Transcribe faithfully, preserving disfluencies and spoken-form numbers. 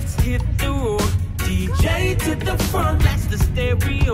let's hit the road. D J to the front, that's the stereo.